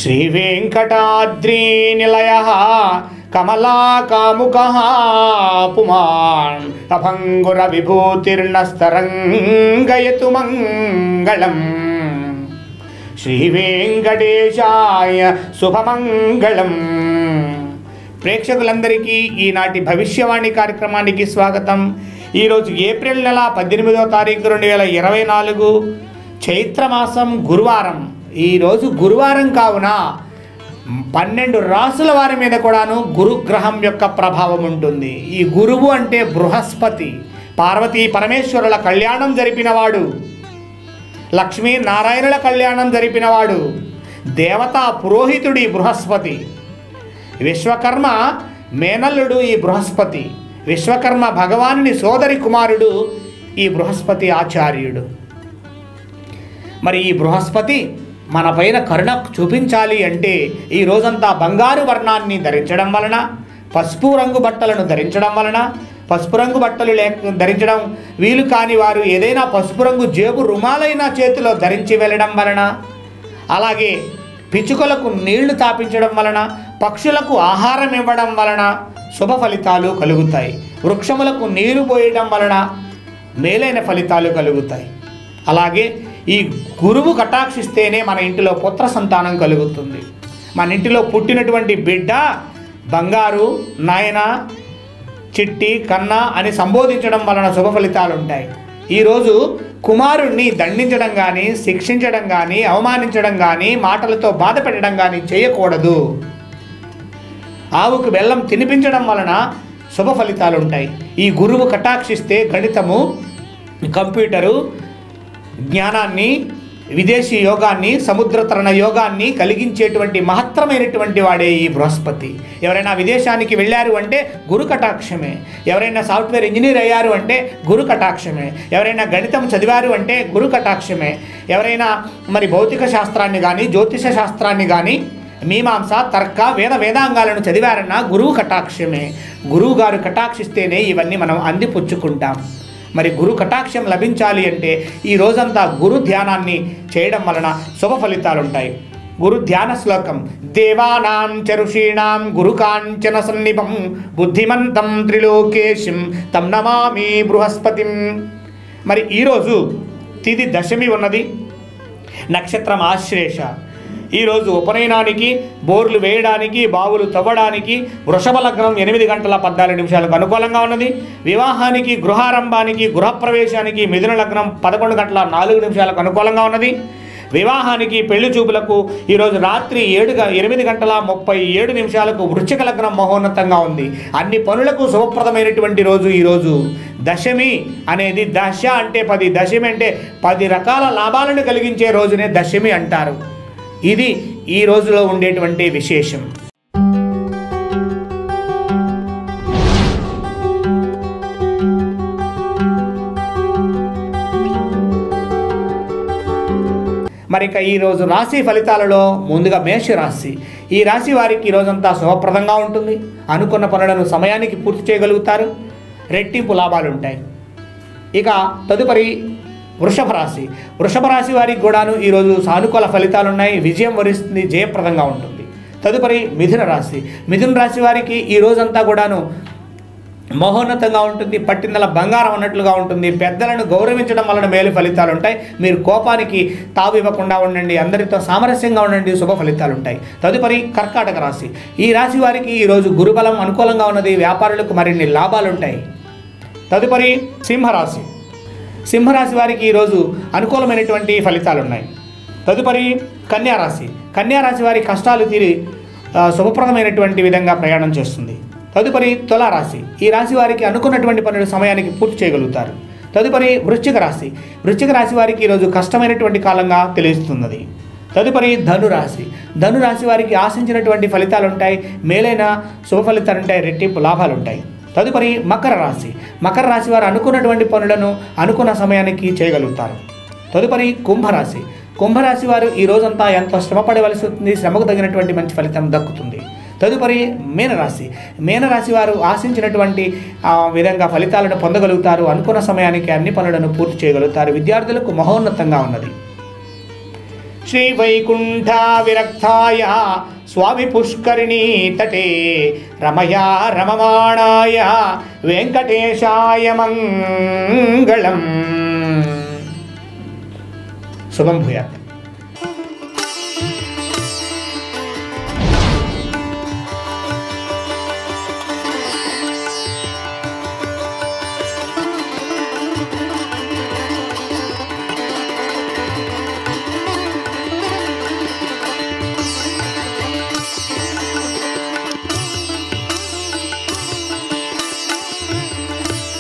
శ్రీవేంకటాద్రి నిలయ కమలాకాముక పుమాన్ అభంగుర విభూతిర్నస్తరంగయతు మంగళం. శ్రీవేంకటేశాయ శుభమంగళం. ప్రేక్షకులందరికీ ఈనాటి భవిష్యవాణి కార్యక్రమానికి స్వాగతం. ఈరోజు ఏప్రిల్ నెల 18వ తారీఖు 2024 చైత్రమాసం గురువారం. ఈరోజు గురువారం కావున 12 రాసుల వారి మీద కూడాను గురుగ్రహం యొక్క ప్రభావం ఉంటుంది. ఈ గురువు అంటే బృహస్పతి, పార్వతీ పరమేశ్వరుల కళ్యాణం జరిపినవాడు, లక్ష్మీ నారాయణుల కళ్యాణం జరిపినవాడు, దేవతా పురోహితుడి బృహస్పతి, విశ్వకర్మ మేనల్లుడు ఈ బృహస్పతి, విశ్వకర్మ భగవానుని సోదరి కుమారుడు ఈ బృహస్పతి ఆచార్యుడు. మరి ఈ బృహస్పతి మన పైన కరుణ చూపించాలి అంటే ఈ రోజంతా బంగారు వర్ణాన్ని ధరించడం వలన, పసుపు రంగు బట్టలను ధరించడం వలన, పసుపు రంగు బట్టలు ధరించడం వీలు కాని వారు ఏదైనా పసుపు రంగు జేబు రుమాలైన చేతిలో ధరించి వెళ్ళడం వలన, అలాగే పిచ్చుకలకు నీళ్లు తాపించడం వలన, పక్షులకు ఆహారం ఇవ్వడం వలన శుభ ఫలితాలు కలుగుతాయి. వృక్షములకు నీరు పోయడం వలన మేలైన ఫలితాలు కలుగుతాయి. అలాగే ఈ గురువు కటాక్షిస్తేనే మన ఇంటిలో పుత్ర సంతానం కలుగుతుంది. మన ఇంటిలో పుట్టినటువంటి బిడ్డ బంగారు, నాయన, చిట్టి, కన్నా అని సంబోధించడం వలన శుభ ఫలితాలు ఉంటాయి. ఈరోజు కుమారుణ్ణి దండించడం కానీ, శిక్షించడం కానీ, అవమానించడం కానీ, మాటలతో బాధ పెట్టడం కానీ చేయకూడదు. ఆవుకు బెల్లం తినిపించడం వలన శుభ ఫలితాలు ఉంటాయి. ఈ గురువు కటాక్షిస్తే గణితము, కంప్యూటరు జ్ఞానాన్ని, విదేశీ యోగాన్ని, సముద్రతరణ యోగాన్ని కలిగించేటువంటి మహత్తరమైనటువంటి వాడే ఈ బృహస్పతి. ఎవరైనా విదేశానికి వెళ్ళారు అంటే గురు కటాక్షమే. ఎవరైనా సాఫ్ట్వేర్ ఇంజనీర్ అయ్యారు అంటే గురు కటాక్షమే. ఎవరైనా గణితం చదివారు అంటే గురు కటాక్షమే. ఎవరైనా మరి భౌతిక శాస్త్రాన్ని కానీ, జ్యోతిష శాస్త్రాన్ని కానీ, మీమాంస, తర్క, వేదాంగాలను చదివారన్నా గురువు కటాక్షమే. గురువు గారు కటాక్షిస్తేనే ఇవన్నీ మనం అందిపుచ్చుకుంటాం. మరి గురు కటాక్షం లభించాలి అంటే ఈ రోజంతా గురు ధ్యానాన్ని చేయడం వలన శుభ ఫలితాలు ఉంటాయి. గురు ధ్యాన శ్లోకం: దేవానాం చ ఋషీణాం గురు కాంచన సన్నిభం బుద్ధిమంతం త్రిలోకేశం తం నమామి బృహస్పతిం. మరి ఈరోజు తిథి దశమి ఉన్నది, నక్షత్రం ఆశ్లేష. ఈరోజు ఉపనయనానికి, బోర్లు వేయడానికి, బావులు తవ్వడానికి వృషభ లగ్నం 8 గంటల 14 నిమిషాలకు అనుకూలంగా ఉన్నది. వివాహానికి, గృహారంభానికి, గృహప్రవేశానికి మిథున లగ్నం 11 గంటల 4 నిమిషాలకు అనుకూలంగా ఉన్నది. వివాహానికి, పెళ్లి చూపులకు ఈరోజు రాత్రి 8 గంటల 37 నిమిషాలకు వృశ్చిక లగ్నం మహోన్నతంగా ఉంది. అన్ని పనులకు శుభప్రదమైనటువంటి రోజు ఈరోజు. దశమి అనేది, దశ అంటే 10, దశమి అంటే 10 రకాల లాభాలను కలిగించే రోజునే దశమి అంటారు. ఇది ఈ రోజులో ఉండేటువంటి విశేషం. మరి ఇక ఈరోజు రాశి ఫలితాలలో ముందుగా మేషరాశి. ఈ రాశి వారికి ఈరోజంతా శుభప్రదంగా ఉంటుంది. అనుకున్న పనులను సమయానికి పూర్తి చేయగలుగుతారు. రెట్టింపు లాభాలు ఉంటాయి. ఇక తదుపరి వృషభ రాశి. వృషభ రాశి వారికి కూడాను ఈరోజు సానుకూల ఫలితాలు ఉన్నాయి. విజయం వరిస్తుంది, జయప్రదంగా ఉంటుంది. తదుపరి మిథున రాశి. మిథున రాశి వారికి ఈ రోజంతా కూడాను మహోన్నతంగా ఉంటుంది. పట్టిందల బంగారం అన్నట్లుగా ఉంటుంది. పెద్దలను గౌరవించడం వలన మేలు ఫలితాలు ఉంటాయి. మీరు కోపానికి తావు ఇవ్వకుండా ఉండండి. అందరితో సామరస్యంగా ఉండండి. శుభ ఫలితాలు ఉంటాయి. తదుపరి కర్కాటక రాశి. ఈ రాశి వారికి ఈరోజు గురుబలం అనుకూలంగా ఉన్నది. వ్యాపారులకు మరిన్ని లాభాలు ఉంటాయి. తదుపరి సింహరాశి. సింహరాశి వారికి ఈరోజు అనుకూలమైనటువంటి ఫలితాలు ఉన్నాయి. తదుపరి కన్యారాశి. కన్యారాశి వారి కష్టాలు తీరి శుభప్రదమైనటువంటి విధంగా ప్రయాణం చేస్తుంది. తదుపరి తులారాశి. ఈ రాశి వారికి అనుకున్నటువంటి పనులు సమయానికి పూర్తి చేయగలుగుతారు. తదుపరి వృశ్చిక రాశి. వృశ్చిక రాశి వారికి ఈరోజు కష్టమైనటువంటి కాలంగా తెలుస్తున్నది. తదుపరి ధనురాశి. ధనురాశి వారికి ఆశించినటువంటి ఫలితాలు ఉంటాయి. మేలైన శుభ ఫలితాలు ఉంటాయి. రెట్టింపు లాభాలు ఉంటాయి. తదుపరి మకర రాశి. మకర రాశి వారు అనుకున్నటువంటి పనులను అనుకున్న సమయానికి చేయగలుగుతారు. తదుపరి కుంభరాశి. కుంభరాశి వారు ఈ రోజంతా ఎంతో శ్రమపడవలసి ఉంటుంది. శ్రమకు తగినటువంటి మంచి ఫలితం దక్కుతుంది. తదుపరి మీనరాశి. మీనరాశి వారు ఆశించినటువంటి విధంగా ఫలితాలను పొందగలుగుతారు. అనుకున్న సమయానికి అన్ని పనులను పూర్తి చేయగలుగుతారు. విద్యార్థులకు మహోన్నతంగా ఉన్నది. శ్రీవైకుంఠ విరక్తాయ స్వామి పుష్కరిణీ తటే రమయా రమమాణాయ వెంకటేశాయ మంగళం. శుభం భూయాత్.